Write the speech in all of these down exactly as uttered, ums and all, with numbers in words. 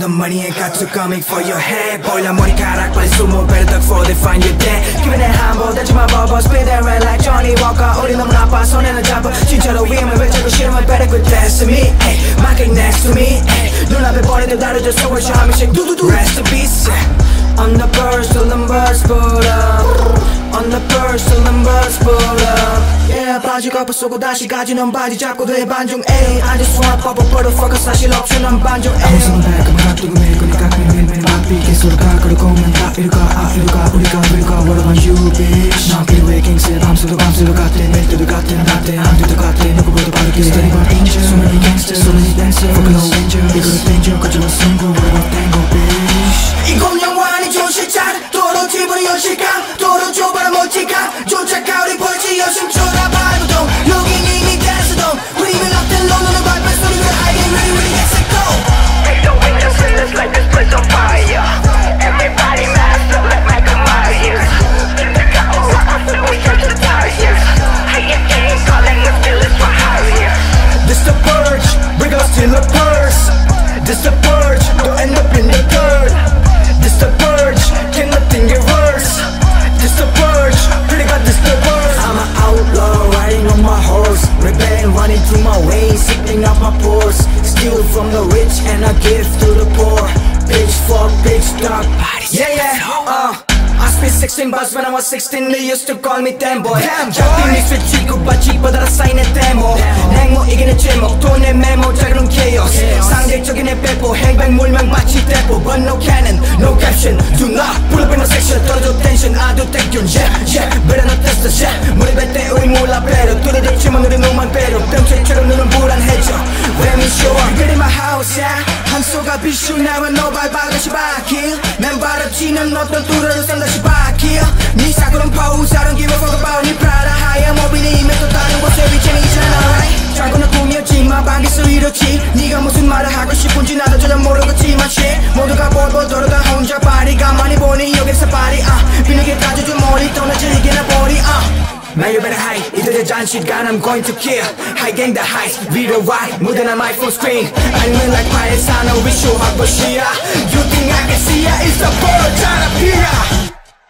the money ain't got to coming for your head. 보일러 머리카락 빨리 숨어 better duck for they find you dead. 기분에 한번 대지마 버버 spit that red like Johnny Walker. 우리 너무 나빠 손에는 잡아 진짜로 위험해 왜 자꾸 싫으면 better quit testing me. My gang next to me. 눈앞에 버리도 다르죠 속을 쉬어 한 명씩 두두두. Rest in peace. On the burst till the birds pull up. On the burst till the birds pull up. Yeah 바지 거품 쏘고 다시 가지는 바지 잡고 돼 반중. Ayy I just wanna pop up but fuck 사실 없이 넌 반중. Ayy I'm back I'm hot 뜨고 밀 거니까 그냥 밀매는 맛비 계속 가 그러고 면 다 이루가 아 이루가 우리가 우리가 What about you bitch 난 필요해 갱스의 밤새도 밤새도 같아 밀도도 같아 나한테 안 돼도 같아 누구보다 빠르게 Steady but danger So many gangsters So many dancers Fuck no angels 이거를 danger 거짓말 승부 What about tango bitch 이건 영화니 조실찬 도로 집으로 현실감 도로 좁아라 멋지감 쫓아가 우리 벌지 여심 쳐다봐도 동 여긴 이미 대수동 우리는 앞에 너는 발발 소리를 I get ready ready get set go Break the windows and let's light this place on fire. Everybody masked up like Michael Myers. In the car, we touch the tires. Higher gang calling us till it's for higher. This the purge, bring us till the purse. This the purge, don't end up in the dirt. This the purge, can nothing get worse. This the purge, pretty got this the worst. I'm an outlaw, riding on my horse. Rebellion running through my veins, sipping up my pores. Steal from the rich and I give to the poor. Bitch fuck, bitch dog. Yeah, yeah, uh I spit sixteen bars when I was sixteen. They used to call me damn boy. 잡힌 미술 쥐고 바지보다 쌓이는 데모. 냉모 이기는 제목 돈의 메모 작은 chaos. 상대적인 내 배포 행백 물명 마치 대포. But no cannon, no caption. Do not pull up in a section. 떨어져 tension I do take you. Yeah, yeah, better not test the shit. 무릎에 때 우리 몰라 배로 뚫어졌지만 우리 눈만 배로 뺨채처럼 눈은 불안해져. Let me show up. Get in my house, yeah. 한소가 비슈 나와 너 발바가시 바길. 맨발을 치는 어떤 뚜러를 샌다시 바길. 네 사고는 pose I don't give a fuck about 네 프라다 하얀 모빌이 이면 또 다른 곳에 위치이잖아 right. 자고는 꿈이었지만 방에서 이렇지. 네가 무슨 말을 하고 싶은지 나도 전혀 모르겠지만 shit. 모두가 볼볼 돌아다 혼자 파리 가만히 보니 여기서 파리 uh. 비늘게 따져줘 머리 떠나지 이게나 버리 uh. Man you better hide 이들의 잔실간 I'm going to kill High gang the heights 위로 ride 묻어난 my phone screen 아니면 like pirates I know we show up but shit You think I can see ya It's the bird trying to appear.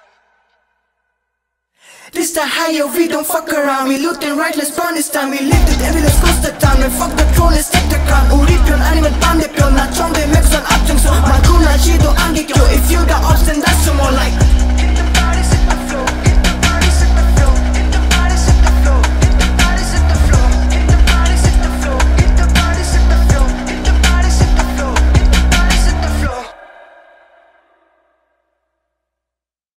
This the higher we don't fuck around We loot and right let's burn this time We live the devil let's cross the town And fuck the troll let's take the crown 우리 편